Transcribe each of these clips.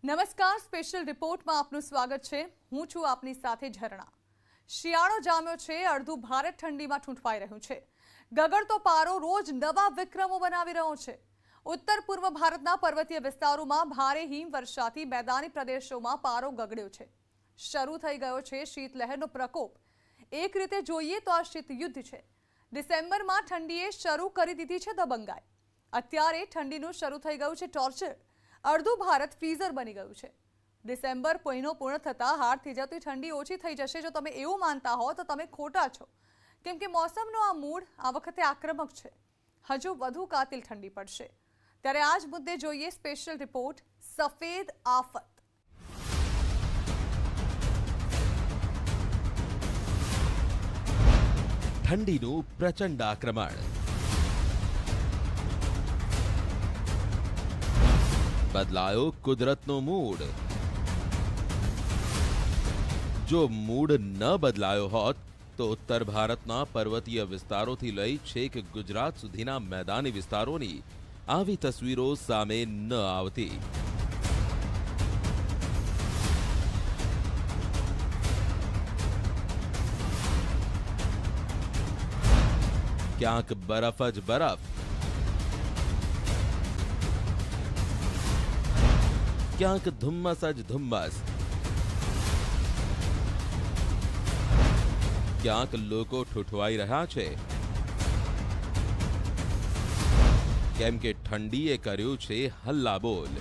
નમસ્કાર, સ્પેશિયલ રિપોર્ટમાં આપનું સ્વાગત છે। હું છું આપની સાથે ઝરણા। શિયાળો જામ્યો છે, અડધું ભારત ઠંડીમાં ઠૂંઠવાઈ રહ્યું છે। ગગડતો પારો રોજ નવા વિક્રમો બનાવી રહ્યો છે। ઉત્તર પૂર્વ ભારતના પર્વતીય વિસ્તારોમાં ભારે હિમવર્ષાથી મેદાની પ્રદેશોમાં પારો ગગડ્યો છે। શરૂ થઈ ગયો છે શીતલહેરનો પ્રકોપ। એક રીતે જોઈએ તો આ શીત યુદ્ધ છે। ડિસેમ્બરમાં ઠંડીએ શરૂ કરી દીધી છે દબંગાઈ। અત્યારે ઠંડીનું શરૂ થઈ ગયું છે ટોર્ચર। અડધું ભારત ફ્રીઝર બની ગયું છે। ડિસેમ્બર મહિનો પૂર્ણ થતા હાડથી જતી ઠંડી ઓછી થઈ જશે। જો તમે એવું માનતા હો તો તમે ખોટા છો, કેમ કે મોસમનો આ મૂડ આ વખતે આક્રમક છે। હજુ વધુ કાતિલ ઠંડી પડશે। ત્યારે આ જ મુદ્દે જોઈએ સ્પેશિયલ રિપોર્ટ સફેદ આફત। ઠંડીનું પ્રચંડ આક્રમણ। બદલાયો કુદરતનો મૂડ। જો મૂડ ન બદલાયો હોત તો ઉત્તર ભારતના પર્વતીય વિસ્તારોથી લઈ છેક ગુજરાત સુધીના મેદાની વિસ્તારોની આવી તસવીરો સામે ન આવતી। ક્યાંક બરફ જ બરફ, ક્યાંક ધુમ્મસ જ ધુમ્મસ, ક્યાંક લોકો ઠૂઠવાઈ રહ્યા છે, કેમ કે ઠંડીએ કર્યું છે હલ્લાબોલ।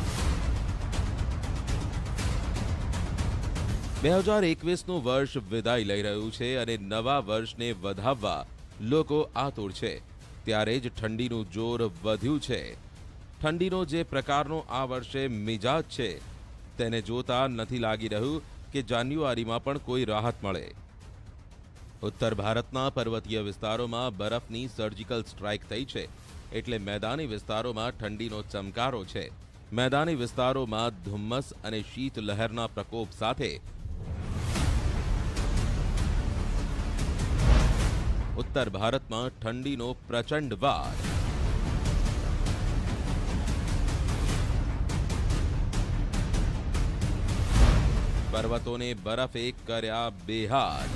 2021નું વર્ષ વિદાય લઈ રહ્યું છે અને નવા વર્ષને વધાવવા લોકો આતુર છે। ત્યારે જ ઠંડીનું જોર વધ્યું છે। ઠંડીનો જે પ્રકારનો આ વર્ષે મિજાજ છે તેને જોતા નથી લાગી રહ્યું કે જાન્યુઆરીમાં પણ કોઈ રાહત મળે। ઉત્તર ભારતના પર્વતીય વિસ્તારોમાં બરફની સર્જિકલ સ્ટ્રાઇક થઈ છે, એટલે મેદાની વિસ્તારોમાં ઠંડીનો ચમકારો છે। મેદાની વિસ્તારોમાં ધુમ્મસ અને શીત લહેરના પ્રકોપ સાથે ઉત્તર ભારતમાં ઠંડીનો પ્રચંડ વાર। પર્વતોને બરફે કર્યા બેહાલ।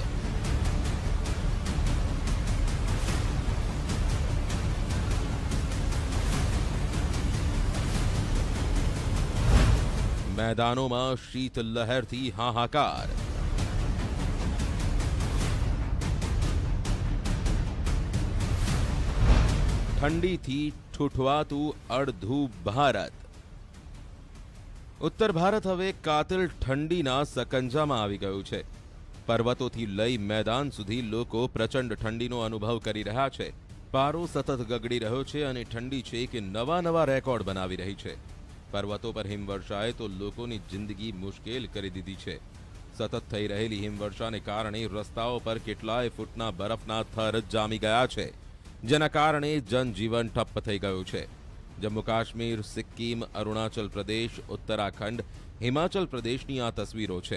મેદાનોમાં શીત લહેરથી હાહાકાર। ઠંડીથી ઠૂઠવાતું અડધું ભારત। ઉત્તર ભારત હવે કાતિલ ઠંડીના સકંજામાં આવી ગયું છે। પર્વતોથી લઈ મેદાન સુધી લોકો પ્રચંડ ઠંડીનો અનુભવ કરી રહ્યા છે। પારો સતત ગગડી રહ્યો છે અને ઠંડી છે કે નવા રેકોર્ડ બનાવી રહી છે। પર્વતો પર હિમવર્ષાએ તો લોકોની જિંદગી મુશ્કેલ કરી દીધી છે। સતત થઈ રહેલી હિમવર્ષાને કારણે રસ્તાઓ પર કેટલાય ફૂટના બરફના થર જામી ગયા છે, જેના કારણે જનજીવન ઠપ્પ થઈ ગયું છે। જમ્મુ કાશ્મીર, સિક્કિમ, અરુણાચલ પ્રદેશ, ઉત્તરાખંડ, હિમાચલ પ્રદેશની આ તસવીરો છે।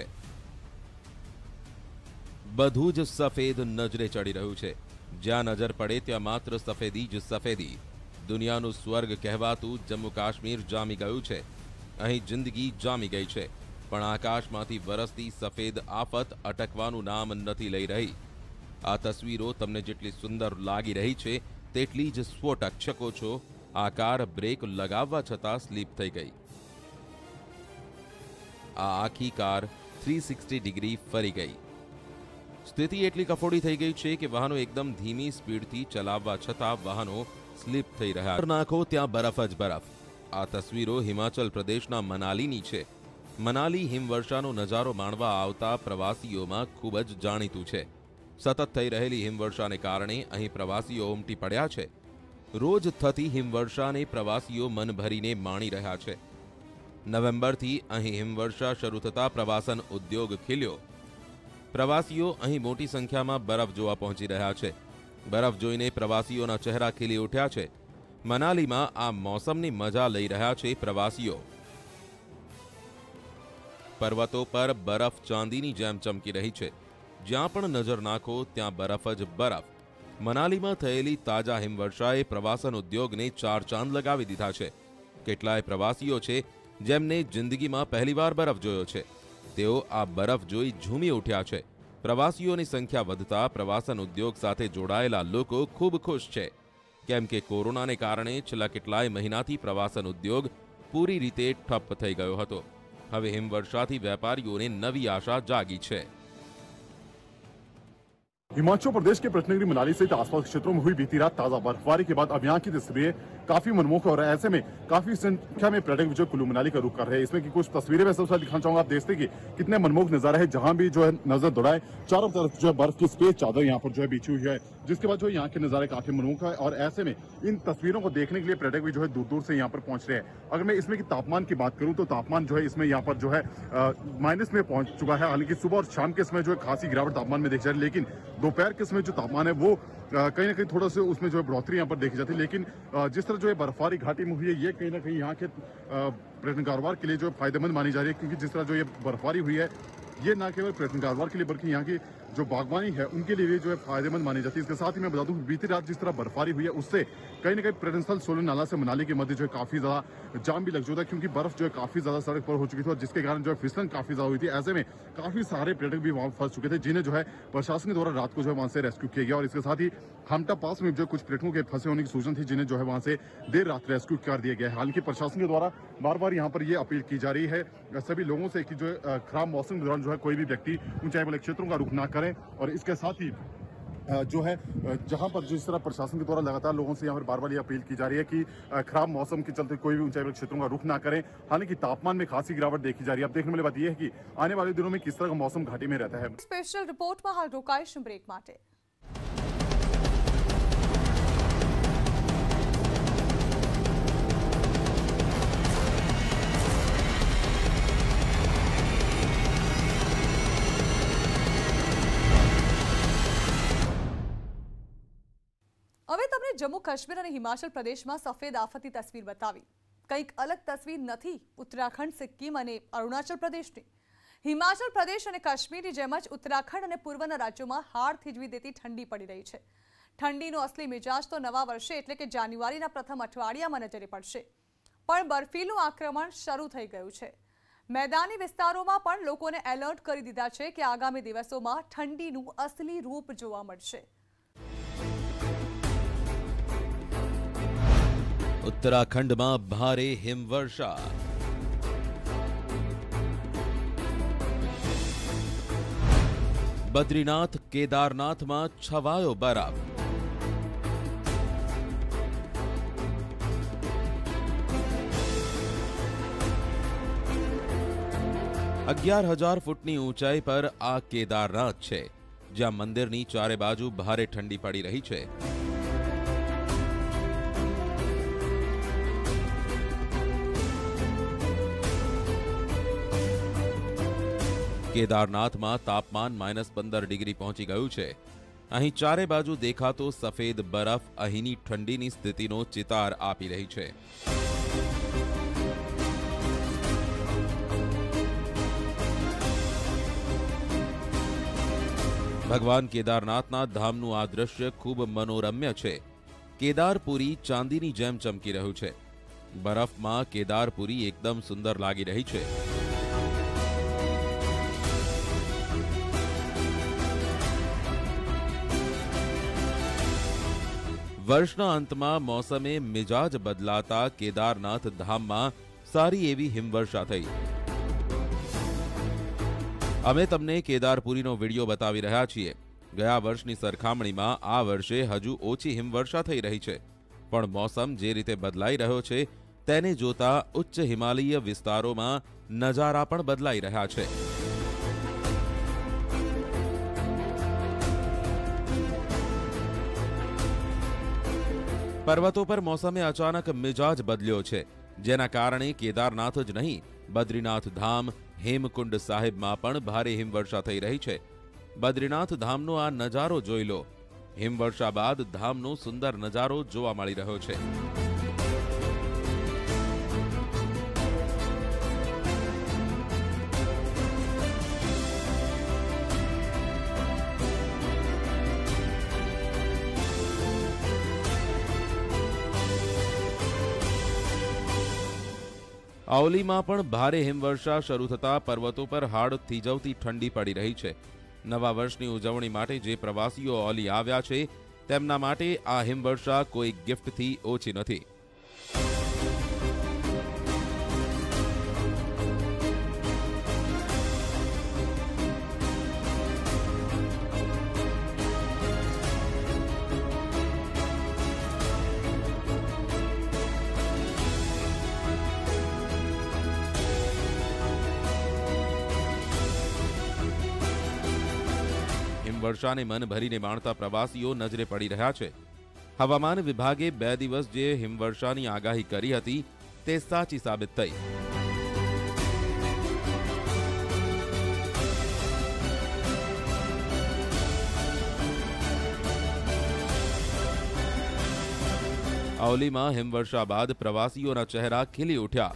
બધું જ સફેદ નજરે ચડી રહ્યું છે। જ્યાં નજર પડે ત્યાં માત્ર સફેદી જ સફેદી। દુનિયાનું સ્વર્ગ કહેવાતું જમ્મુ કાશ્મીર જામી ગયું છે। અહીં જિંદગી જામી ગઈ છે, પણ આકાશમાંથી વરસતી સફેદ આફત અટકવાનું નામ નથી લઈ રહી। આ તસવીરો તમને જેટલી સુંદર લાગી રહી છે તેટલી જ સ્ફોટક। શકો છો આ બ્રેક લગાવવા છતાં સ્લીપ થઈ ગઈ। આ આખી કાર 360 ડિગ્રી ફરી ગઈ। સ્થિતિ એટલી કફોડી થઈ ગઈ છે કે વાહનો એકદમ ધીમી સ્પીડથી ચલાવવા છતાં વાહનો સ્લીપ થઈ રહ્યા। નાખો ત્યાં બરફ જ બરફ। આ તસવીરો હિમાચલ પ્રદેશના મનાલીની છે। મનાલી હિમવર્ષાનો નજારો માણવા આવતા પ્રવાસીઓમાં ખૂબ જ જાણીતું છે। સતત થઈ રહેલી હિમવર્ષાને કારણે અહીં પ્રવાસીઓ ઉમટી પડ્યા છે। રોજ થતી હિમવર્ષાને પ્રવાસીઓ મન ભરીને માણી રહ્યા છે। નવેમ્બરથી અહીં હિમવર્ષા શરૂ થતા પ્રવાસન ઉદ્યોગ ખીલ્યો। પ્રવાસીઓ અહીં મોટી સંખ્યામાં બરફ જોવા પહોંચી રહ્યા છે। બરફ જોઈને પ્રવાસીઓના ચહેરા ખીલી ઉઠ્યા છે। મનાલીમાં આ મોસમની મજા લઈ રહ્યા છે પ્રવાસીઓ। પર્વતો પર બરફ ચાંદીની જેમ ચમકી રહી છે। જ્યાં પણ નજર નાખો ત્યાં બરફ જ બરફ। મનાલીમાં થયેલી તાજા હિમવર્ષાએ પ્રવાસન ઉદ્યોગને ચાર ચાંદ લગાવી દીધા છે। કેટલાય પ્રવાસીઓ છે જેમને જિંદગીમાં પહેલીવાર બરફ જોયો છે તેઓ આ બરફ જોઈ ઝૂમી ઉઠ્યા છે। પ્રવાસીઓની સંખ્યા વધતા પ્રવાસન ઉદ્યોગ સાથે જોડાયેલા લોકો ખૂબ ખુશ છે, કેમ કે કોરોનાને કારણે છેલ્લા કેટલાય મહિનાથી પ્રવાસન ઉદ્યોગ પૂરી રીતે ઠપ થઈ ગયો હતો। હવે હિમવર્ષાથી વેપારીઓને નવી આશા જાગી છે। हिमाचल प्रदेश के पर्यटन मनाली सहित आसपास क्षेत्रों में हुई बीती रात ताजा बर्फबारी के बाद अब यहाँ की तस्वीरें काफी मनमोहक और ऐसे में काफी संख्या में पर्यटक जो कुल्लू मनाली का रुख कर रहे हैं। इसमें की कुछ तस्वीरें मैं सबसे दिखाना चाहूंगा। आप देखते कि कितने मनमोहक नजारा है, जहां भी जो है नजर दौड़ाए चारों तरफ जो है बर्फ की सफेद चादर यहाँ पर जो है बिछी हुई है, जिसके बाद जो यहाँ के नजारे काफी मनमोहक है। और ऐसे में इन तस्वीरों को देखने के लिए पर्यटक भी जो है दूर दूर से यहाँ पर पहुंच रहे हैं। अगर मैं इसमें की तापमान की बात करूँ तो तापमान जो है इसमें यहाँ पर जो है माइनस में पहुंच चुका है। हालांकि सुबह और शाम के समय जो है खासी गिरावट तापमान में देखी जा रही है, लेकिन दोपहर के समय जो तापमान है वो कहीं ना कहीं थोड़ा सा उसमें जो है बढ़ोतरी यहाँ पर देखी जाती है। लेकिन जिस तरह जो है बर्फबारी घाटी में हुई है, ये कहीं ना कहीं यहाँ के पर्यटन कारोबार के लिए जो है फायदेमंद मानी जा रही है, क्योंकि जिस तरह जो ये बर्फबारी हुई है ये न केवल पर्यटन कारोबार के लिए बल्कि यहाँ की जो बागवानी है उनके लिए भी जो है फायदेमंद मानी जाती है। इसके साथ ही मैं बता दूं बीती रात जिस तरह बर्फबारी हुई है उससे कहीं ना कहीं पर्यटन स्थल सोलन नाला से मनाली के मध्य जो है काफी ज्यादा जाम भी लग चुका था, क्योंकि बर्फ जो है काफी ज्यादा सड़क पर हो चुकी थी और जिसके कारण जो है फिसलन काफी ज्यादा हुई थी। ऐसे में काफी सारे पर्यटक भी वहां फंस चुके थे, जिन्हें जो है प्रशासन के द्वारा रात को जो है वहां से रेस्क्यू किया गया। और इसके साथ ही हमटा पास में जो कुछ पर्यटकों के फंसे होने की सूचना थी, जिन्हें जो है वहां से देर रात रेस्क्यू कर दिया गया है। हालांकि प्रशासन के द्वारा बार बार यहाँ पर ये अपील की जा रही है सभी लोगों से कि जो है खराब मौसम के दौरान जो है कोई भी व्यक्ति ऊंचाई वाले क्षेत्रों का रुख ना करें। और इसके साथ ही जो है जहां पर जिस तरह प्रशासन के द्वारा लगातार लोगों से यहाँ पर बार बार ये अपील की जा रही है कि खराब मौसम के चलते कोई भी ऊंचाई वाले क्षेत्रों का रुख ना करें। हालांकि तापमान में खासी गिरावट देखी जा रही है। अब देखने वाली बात यह है कि आने वाले दिनों में किस तरह का मौसम घाटी में रहता है। स्पेशल रिपोर्ट में हाल रोकाईश ब्रेक माटे। હવે તમને જમ્મુ કાશ્મીર અને હિમાચલ પ્રદેશમાં સફેદ આફતની તસવીર બતાવી। કંઈક અલગ તસવીર નથી ઉત્તરાખંડ, સિક્કિમ અને અરુણાચલ પ્રદેશની। હિમાચલ પ્રદેશ અને કાશ્મીરની જેમ જ ઉત્તરાખંડ અને પૂર્વના રાજ્યોમાં હાડ થીજવી દેતી ઠંડી પડી રહી છે। ઠંડીનો અસલી મિજાજ તો નવા વર્ષે એટલે કે જાન્યુઆરીના પ્રથમ અઠવાડિયામાં નજરે પડશે, પણ બર્ફીલું આક્રમણ શરૂ થઈ ગયું છે। મેદાની વિસ્તારોમાં પણ લોકોને એલર્ટ કરી દીધા છે કે આગામી દિવસોમાં ઠંડીનું અસલી રૂપ જોવા મળશે। उत्तराखंड में भारे हिमवर्षा। बद्रीनाथ केदारनाथ में छवायो बरफ। अग्यार 1000 फूटनी ऊंचाई पर आ केदारनाथ है, ज्यां मंदिरनी चारे बाजू भारे ठंडी पड़ी रही है। केदारनाथ में तापमान -15 डिग्री पहुंची गयु है। अहीं चारे बाजू देखातो सफेद बरफ अहीनी ठंडीनी स्थितिनो चितार आपी रही है। भगवान केदारनाथना धामनु आ दृश्य खूब मनोरम्य है। केदारपुरी चांदीनी जेम चमकी रह्यु है। बरफ में केदारपुरी एकदम सुंदर लागी रही है। वर्षना अंत में मौसमे मिजाज बदलाता केदारनाथ धाम में सारी एवी हिमवर्षा थई। अमे तमने केदारपुरीनो विडियो बतावी रह्या छीए। गया वर्षनी सरखामणी में आ वर्षे हजू ओછી हिमवर्षा थई रही है, पण मौसम जे रीते बदलाई रह्यो छे तेने जोता उच्च हिमालयीय विस्तारों में नजारा पण बदलाई रह्या छे। पर्वतों पर मौसमे अचानक मिजाज बदल्यो छे, जेना कारणे केदारनाथ ज नहीं बद्रीनाथ धाम, हेमकुंड साहिब में पण भारे हिमवर्षा थई रही है। बद्रीनाथ धामनो आ नजारो जोई लो। हिमवर्षा बाद धामनो सुंदर नजारो जोवा मळी रह्यो छे। અવલીમાં પણ ભારે હિમવર્ષા શરૂ થતા પર્વતો પર હાડ થીજવતી ઠંડી પડી રહી છે. નવા વર્ષની ઉજવણી માટે જે પ્રવાસીઓ ઓલી આવ્યા છે તેમના માટે આ હિમવર્ષા કોઈ ગિફ્ટથી ઓછી નથી. હિમવર્ષાને મન ભરીને માણતા પ્રવાસીઓ નજરે પડી રહ્યા છે. હવામાન વિભાગે 2 દિવસ જે હિમવર્ષાની આગાહી કરી હતી તે સાચી સાબિત થઈ. અવલીમાં હિમવર્ષા બાદ પ્રવાસીઓના ચહેરા ખીલી ઉઠ્યા.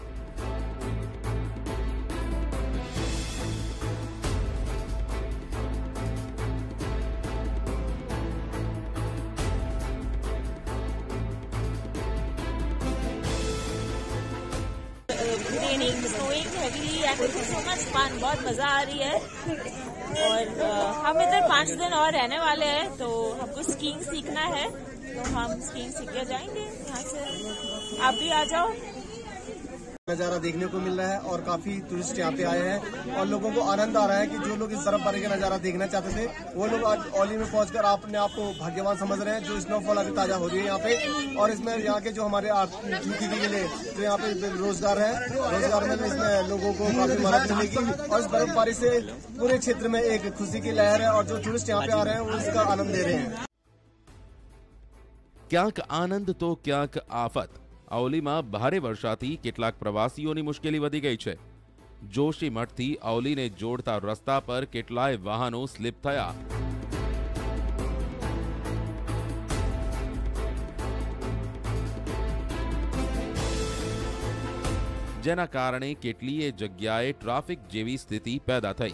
Raining, snowing heavily and it's so much fun. बहुत मजा आ रही है और हम इधर 5 दिन और रहने वाले हैं तो हमको स्कीइंग सीखना है तो हम स्कीइंग सीख के जाएंगे यहाँ से. आप भी आ जाओ. नजारा देखने को मिल रहा है और काफी टूरिस्ट यहाँ पे आए हैं और लोगों को आनंद आ रहा है कि जो लोग इस बर्फबारी का नजारा देखना चाहते थे वो लोग आज औली में पहुंचकर अपने आप को भाग्यवान समझ रहे हैं. जो स्नोफॉल अभी ताजा हो रही है यहाँ पे और इसमें यहाँ के जो हमारे खेती के लिए जो यहाँ पे रोजगार है, रोजगार में इसमें लोगों को काफी मदद मिलेगी और इस बर्फबारी से पूरे क्षेत्र में एक खुशी की लहर है और जो टूरिस्ट यहाँ पे आ रहे हैं वो इसका आनंद ले रहे हैं. ક્યાંક આનંદ તો ક્યાંક આફત. અવલીમાં ભારે વર્ષાથી કેટલાક પ્રવાસીઓની મુશ્કેલી વધી ગઈ છે. જોશીમઠથી અવલીને જોડતા રસ્તા પર કેટલાય વાહનો સ્લીપ થયા. જેના કારણે કેટલીય જગ્યાએ ટ્રાફિક જેવી સ્થિતિ પેદા થઈ.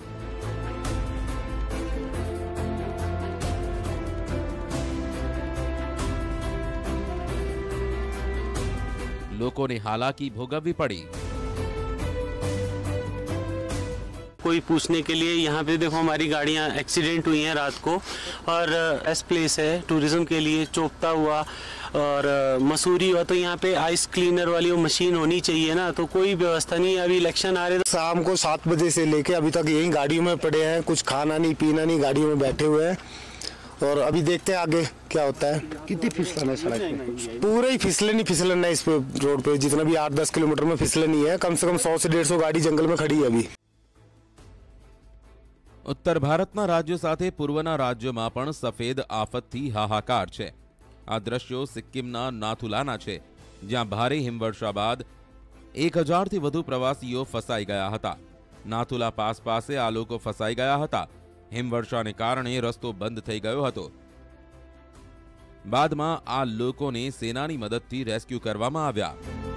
लोगों ने हालाकी भोगववी पड़ी. कोई पूछने के लिए यहाँ पे देखो हमारी गाड़ियाँ एक्सीडेंट हुई हैं रात को और एस प्लेस है टूरिज्म के लिए चोपता हुआ और मसूरी हुआ तो यहाँ पे आइस क्लीनर वाली वो मशीन होनी चाहिए ना तो कोई व्यवस्था नहीं है. अभी इलेक्शन आ रहे हैं. शाम को 7 बजे से लेके अभी तक यही गाड़ियों में पड़े हैं. कुछ खाना नहीं पीना नहीं, गाड़ियों में बैठे हुए हैं और अभी देखते हैं आगे क्या होता है. कितनी फिसलन है सड़क पे? पूरा ही फिसलन ही फिसलन है इस पे रोड पे. जितना भी 8-10 किलोमीटर में फिसलन ही है. कम से कम 100 से 150 गाड़ी जंगल में खड़ी है अभी. ઉત્તર ભારતના રાજ્યો સાથે પૂર્વના રાજ્યોમાં પણ સફેદ આફતથી હાહાકાર છે. આ દ્રશ્યો સિક્કિમના નાથુલાના છે જ્યાં ભારે હિમવર્ષા બાદ 1000થી વધુ પ્રવાસીઓ ફસાઈ ગયા હતા. નાથુલા પાસ પાસે આ લોકો ફસાઈ ગયા હતા. હિમવર્ષાને કારણે રસ્તો બંધ થઈ ગયો હતો. બાદમાં આ લોકોને સેનાની મદદથી રેસ્ક્યુ કરવામાં આવ્યા.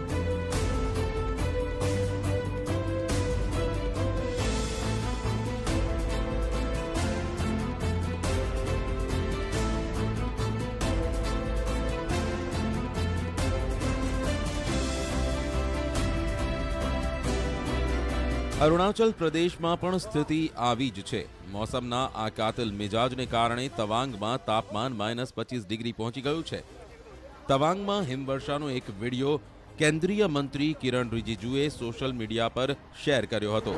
અરુણાચલ પ્રદેશમાં પણ સ્થિતિ આવી જ છે. મોસમના આ કાતિલ મિજાજને કારણે તવાંગમાં તાપમાન -25 ડિગ્રી પહોંચી ગયું છે. તવાંગમાં હિમવર્ષાનો એક વિડીયો કેન્દ્રીય મંત્રી કિરણ રિજિજુએ સોશિયલ મીડિયા પર શેર કર્યો હતો.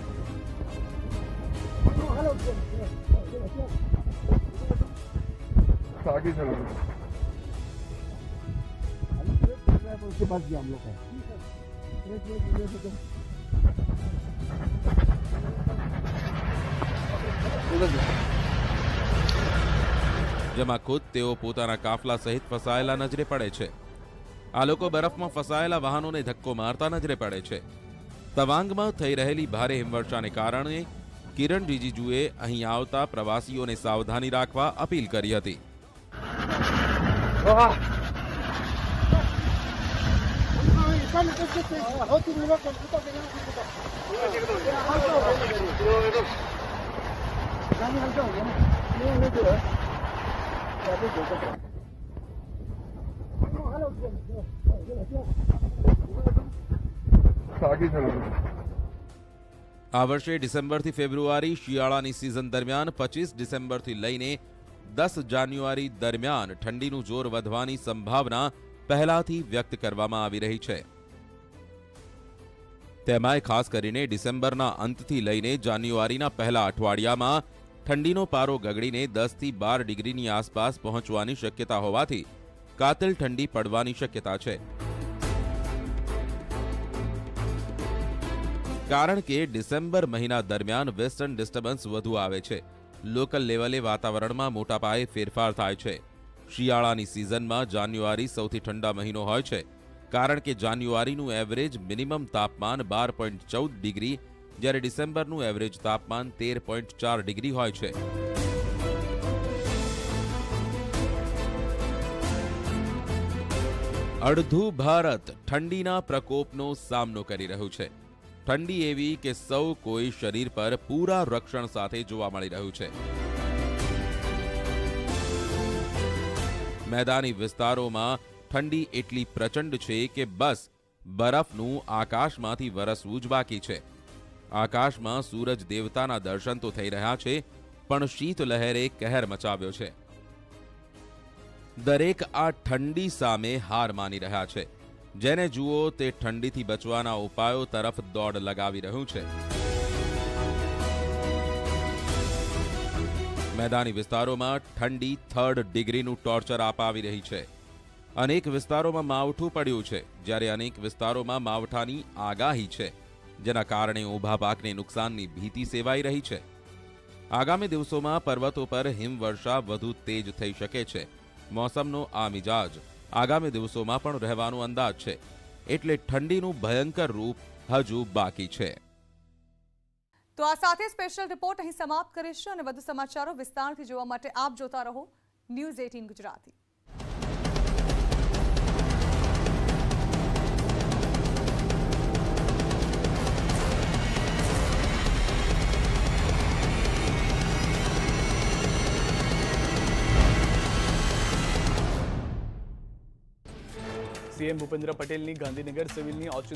જેમાં ખુદ તેઓ પોતાના કાફલા સહિત ફસાયેલા નજરે પડે છે. આ લોકો બરફમાં ફસાયેલા વાહનોને ધક્કો મારતા નજરે પડે છે. તવાંગમાં થઈ રહેલી ભારે હિમવર્ષાને કારણે કિરણ રિજિજુએ અહીં આવતા પ્રવાસીઓને સાવધાની રાખવા અપીલ કરી હતી. બાકી છે મારું. આ વર્ષે ડિસેમ્બરથી ફેબ્રુઆરી શિયાળાની સિઝન દરમિયાન 25 ડિસેમ્બરથી લઈને 10 જાન્યુઆરી દરમિયાન ઠંડીનું જોર વધવાની સંભાવના પહેલાથી વ્યક્ત કરવામાં આવી રહી છે. તેમાંય ખાસ કરીને ડિસેમ્બરના અંતથી લઈને જાન્યુઆરીના પહેલા અઠવાડિયામાં ઠંડીનો પારો ગગડીને 10 થી 12 ડિગ્રીની આસપાસ પહોંચવાની શક્યતા હોવાથી કાતિલ ઠંડી પડવાની શક્યતા છે. કારણ કે ડિસેમ્બર મહિના દરમિયાન વેસ્ટર્ન ડિસ્ટર્બન્સ વધુ આવે છે. લોકલ લેવલે વાતાવરણમાં મોટા પાયે ફેરફાર થાય છે. શિયાળાની સિઝનમાં જાન્યુઆરી સૌથી ઠંડા મહિનો હોય છે, કારણ કે જાન્યુઆરીનું એવરેજ મિનિમમ તાપમાન 12.14 ડિગ્રી, જ્યારે ડિસેમ્બરનું એવરેજ તાપમાન 13.4 ડિગ્રી હોય છે. અડધું ભારત ઠંડીના પ્રકોપનો સામનો કરી રહ્યું છે. ઠંડી એવી કે સૌ કોઈ શરીર પર પૂરા રક્ષણ સાથે જોવા મળી રહ્યું છે. મેદાની વિસ્તારોમાં ઠંડી એટલી પ્રચંડ છે કે બસ બરફનું આકાશમાંથી વરસવું જ બાકી છે. આકાશમાં સૂરજ દેવતાના દર્શન તો થઈ રહ્યા છે, પણ શીતલહેરે કહેર મચાવ્યો છે. દરેક આ ઠંડી સામે હાર માની રહ્યા છે. જેને જુઓ તે ઠંડીથી બચવાના ઉપાયો તરફ દોડ લગાવી રહ્યું છે. મેદાની વિસ્તારોમાં ઠંડી 3rd ડિગ્રીનું ટોર્ચર અપાવી રહી છે. અનેક વિસ્તારોમાં માવઠું પડ્યું છે, જ્યારે અનેક વિસ્તારોમાં માવઠાની આગાહી છે, જેના કારણે ઊભા પાકને નુકસાનની ભીતિ સેવાઈ રહી છે. આગામી દિવસોમાં પર્વતો પર હિમવર્ષા વધુ તેજ થઈ શકે છે. મોસમનો આ મિજાજ આગામી દિવસોમાં પણ રહેવાનો અંદાજ છે, એટલે ઠંડીનું ભયંકર રૂપ હજુ બાકી છે. તો આ સાથે સ્પેશિયલ રિપોર્ટ અહીં સમાપ્ત કરીશું અને વધુ સમાચારો વિસ્તારથી જોવા માટે આપ જોતા રહો ન્યૂઝ 18 ગુજરાતી. સીએમ ભૂપેન્દ્ર પટેલની ગાંધીનગર સિવિલની